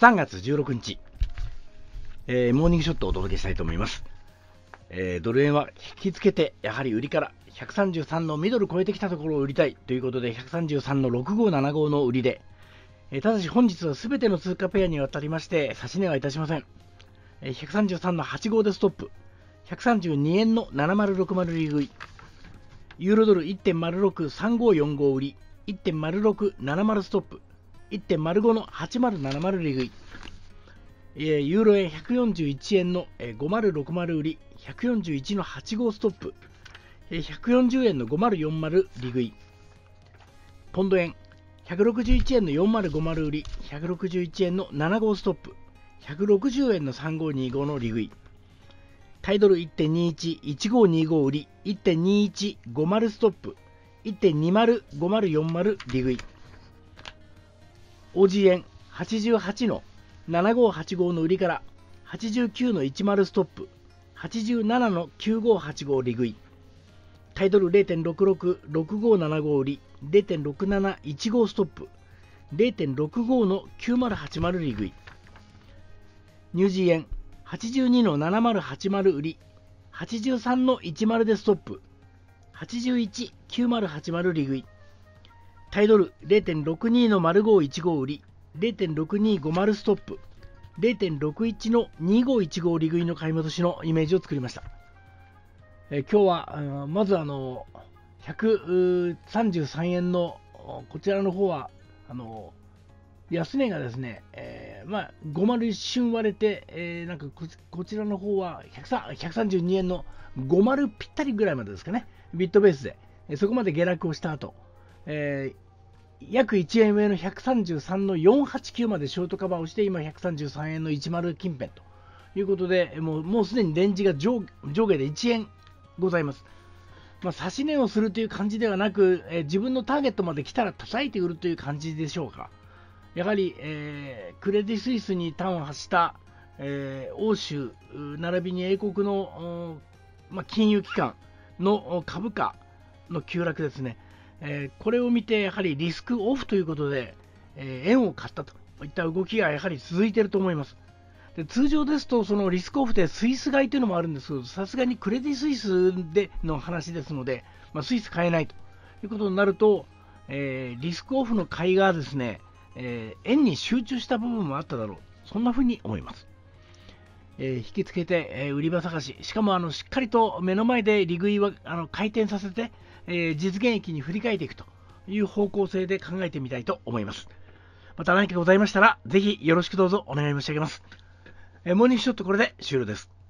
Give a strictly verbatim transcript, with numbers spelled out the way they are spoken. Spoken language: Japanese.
さんがつじゅうろくにち、えー、モーニングショットをお届けしたいと思います。えー、ドル円は引きつけて、やはり売りからひゃくさんじゅうさんのミドル超えてきたところを売りたいということで、ひゃくさんじゅうさんのろくごーななごーの売りで、えー、ただし本日はすべての通貨ペアにわたりまして差し値はいたしません。えー、ひゃくさんじゅうさんのはちごーでストップ、ひゃくさんじゅうにえんのななまるろくまる利食い、ユーロドル いってんまるろくさんごーよんご 売り、いってんまるろくななまる ストップ、いってんまるご のはちまるななまる利食い、ユーロ円ひゃくよんじゅういちえんのごまるろくまる売り、ひゃくよんじゅういちのはちごーストップ、ひゃくよんじゅうえんのごまるよんまる利食い、ポンド円ひゃくろくじゅういちえんのよんまるごまる売り、ひゃくろくじゅういちえんのななごーストップ、ひゃくろくじゅうえんのさんごーにごの利食い、タイドル いってんにいちいちごーにご 売り、いってんにいちごまる ストップ、いってんにまるごまるよんまる利食い、オージー 円はちじゅうはちのななごーはちごーの売りからはちじゅうきゅうのいちまるストップ、はちじゅうななのきゅうごーはちごー利食い、タイドル れいてんろくろくろくごーななご 売り、れいてんろくなないちごーストップ、れいてんろくごーのきゅうまるはちまる利食い、ニュージー円はちじゅうにのななまるはちまる売り、はちじゅうさんのいちまるでストップ、はちじゅういちきゅうまるはちまる利食い、タイドル れいてんろくにのまるごーいちごー売り、れいてんろくにごまる ストップ、れいてんろくいちのにごーいちごー利食いの買い戻しのイメージを作りました。え今日はあのまずあのひゃくさんじゅうさんえんのこちらの方はあの安値がですね、えー、まあごまる一瞬割れて、えー、なんか こ, こちらの方はひゃくさんじゅうにえんのごまるぴったりぐらいまでですかね、ビットベースでそこまで下落をした後、えー、約いちえん上のひゃくさんじゅうさんのよんはちきゅうまでショートカバーをして、今ひゃくさんじゅうさんえんのじゅう近辺ということで、もうもうすでにレンジが 上, 上下でいちえんございます。まあ、差し値をするという感じではなく、えー、自分のターゲットまで来たら叩いて売るという感じでしょうか。やはり、えー、クレディ・スイスに端を発した、えー、欧州並びに英国の、まあ、金融機関の株価の急落ですね、えー、これを見てやはりリスクオフということで、えー、円を買ったといった動きがやはり続いていると思います。で通常ですとそのリスクオフでスイス買いというのもあるんですけど、さすがにクレディ・スイスでの話ですので、まあ、スイス買えないということになると、えー、リスクオフの買いがですね、えー、円に集中した部分もあっただろう、そんなふうに思います。えー、引きつけて、えー、売り場探し、しかもあのしっかりと目の前で利食いはあの回転させて、えー、実現益に振り替えていくという方向性で考えてみたいと思います。また何かございましたらぜひよろしくどうぞお願い申し上げます。えー、モーニングショットこれで終了です。